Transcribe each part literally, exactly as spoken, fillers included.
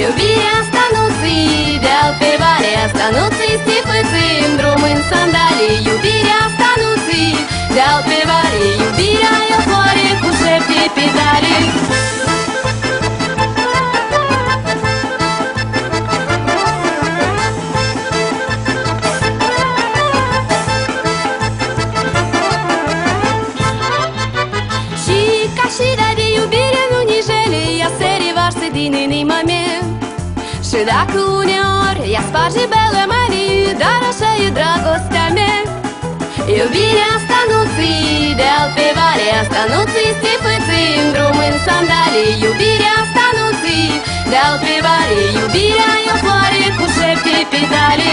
Iubirea asta nu ți ideal pe vale, asta nu ți stifăți în drum în sandalii. Iubirea asta nu ți ideal pe vale, iubirea e o floare cu șapte petale. Din inima mea. Și dacă uneori ea sparge bela mare, dar așa e dragostea mea. Iubirea asta nu ți ideal pe vale, asta nu ți stifăți în drum în sandalii. Iubirea asta nu ți ideal pe vale, iubirea e o floare cu șapte petale.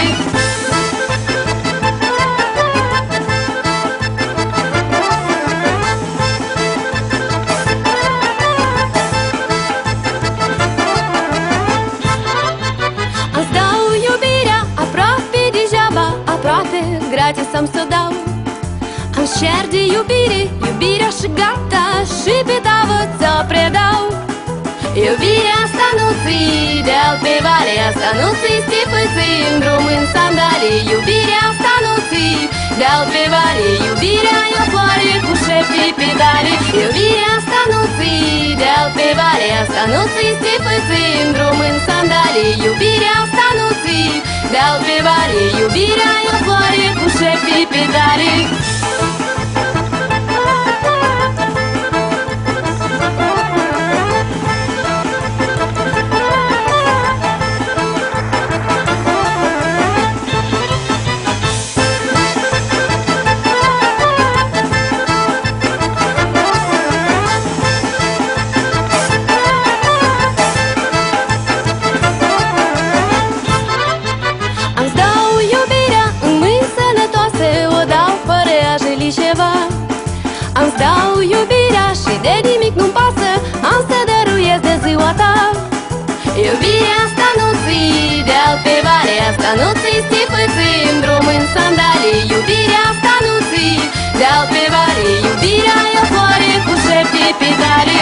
Gratis am să dau. Am șer de iubire, iubirea și gata, și pe tavă ți-o predau. Iubirea asta nu ți ideal pe vale, asta nu ți stifăți în drum în sandalii. Iubirea asta nu ți ideal pe vale, iubirea e o floare cu șapte petale. Iubirea asta nu ți ideal pe vale, asta nu ți stifăți în drum în sandalii. Iubirea asta nu ți ideal pe vale, iubirea e o floare cu șapte petale. Am-ți dau iubirea și de nimic nu-mi pasă, am să dăruiesc de ziua ta. Iubirea asta nu ți ideal pe vale, asta nu ți stifăți în drum în sandalii. Iubirea asta nu ți ideal pe vale, iubirea e o floare cu șapte petale.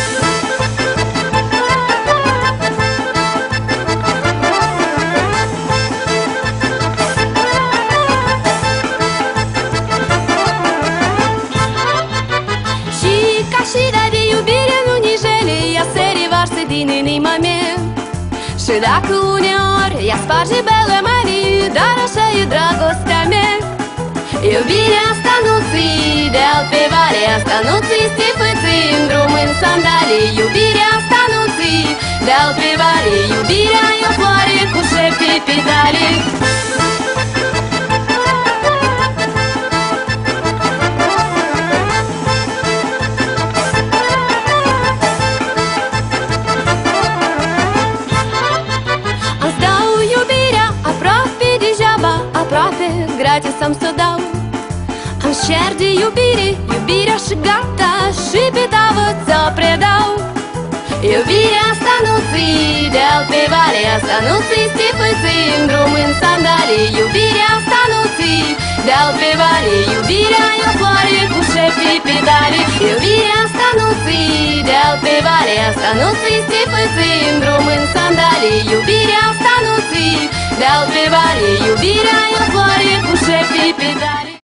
Din inima mea. Și dacă uneori ea sparge bela mare, dar așa e dragostea mea. Iubirea asta nu ți ideal pe vale, asta nu ți stifăți în drum în sandalii. Iubirea asta nu ți ideal pe vale, iubirea e o floare cu șapte petale. Gratis am să dau. Am șer de iubire, iubirea și gata, și pe tavă ți-o predau. Iubirea asta nu ți ideal pe vale, asta nu ți stifăți în drum în sandalii. Iubirea asta nu ți ideal pe vale, iubirea e o floare cu șapte petale. Iubirea asta nu ți ideal pe vale, asta nu ți stifăți în drum în sandalii. Iubirea asta nu ți ideal pe vale, iubirea e o floare cu șapte petale.